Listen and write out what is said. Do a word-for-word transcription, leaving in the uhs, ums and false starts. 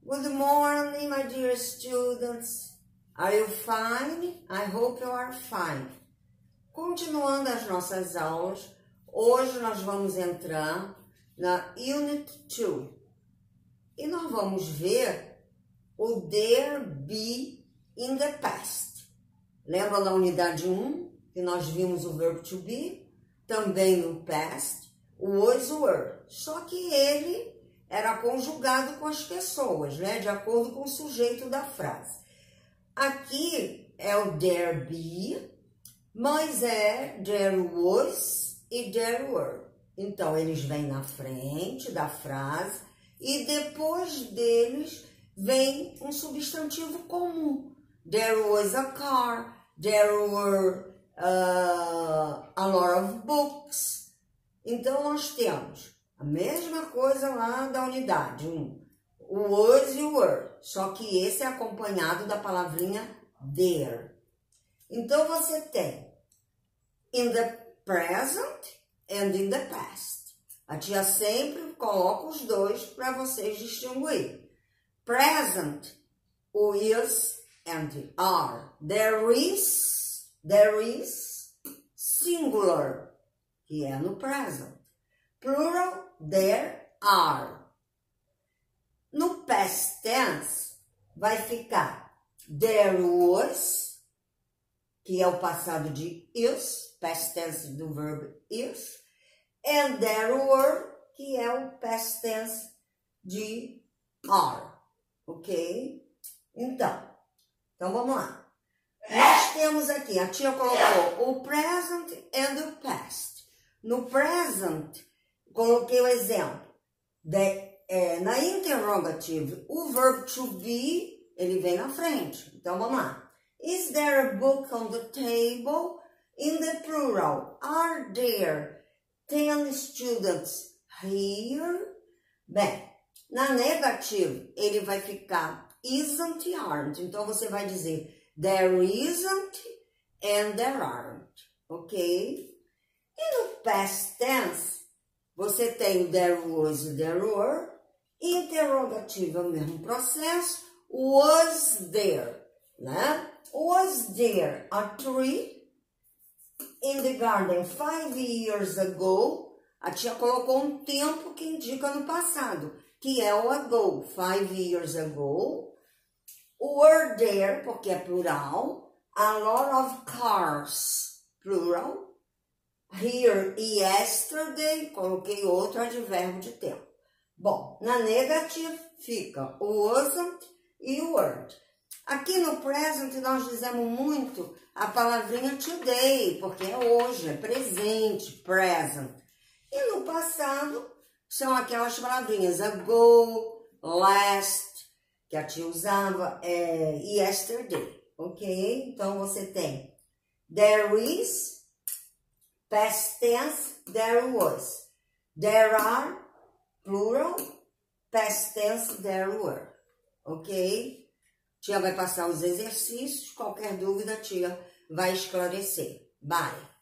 Good morning, my dear students. Are you fine? I hope you are fine. Continuando as nossas aulas, hoje nós vamos entrar na Unit dois. E nós vamos ver o there be in the past. Lembra da unidade um, que nós vimos o verbo to be, também no past, o was, were. Só que ele era conjugado com as pessoas, né? De acordo com o sujeito da frase. Aqui é o there be, mas é there was e there were. Então, eles vêm na frente da frase e depois deles vem um substantivo comum. There was a car, there were uh, a lot of books. Então, nós temos a mesma coisa lá da unidade um, o was e o were, só que esse é acompanhado da palavrinha there. Então, você tem in the present and in the past. A tia sempre coloca os dois para vocês distinguir. Present, o is and are. There is, there is, singular, que é no present. Plural, there are. No past tense, vai ficar there was, que é o passado de is, past tense do verbo is, and there were, que é o past tense de are, ok? Então, então vamos lá. Nós temos aqui, a tia colocou o present and o past. No present, coloquei o exemplo. De, é, na interrogative, o verbo to be, ele vem na frente. Então, vamos lá. Is there a book on the table? In the plural, are there ten students here? Bem, na negativa, ele vai ficar isn't e aren't. Então, você vai dizer there isn't and there aren't. Ok? E no past tense, você tem o there was e there were. Interrogativa, o mesmo processo. Was there, né? Was there a tree in the garden five years ago? A tia colocou um tempo que indica no passado, que é o ago, five years ago. Were there, porque é plural. A lot of cars, plural. Here, yesterday, coloquei outro advérbio de tempo. Bom, na negativa fica o wasn't e o weren't. Aqui no present nós dizemos muito a palavrinha today, porque é hoje, é presente, present. E no passado são aquelas palavrinhas ago, last, que a tia usava, é, yesterday, ok? Então você tem there is, past tense, there was. There are, plural, past tense, there were. Ok? Tia vai passar os exercícios. Qualquer dúvida, tia vai esclarecer. Bye!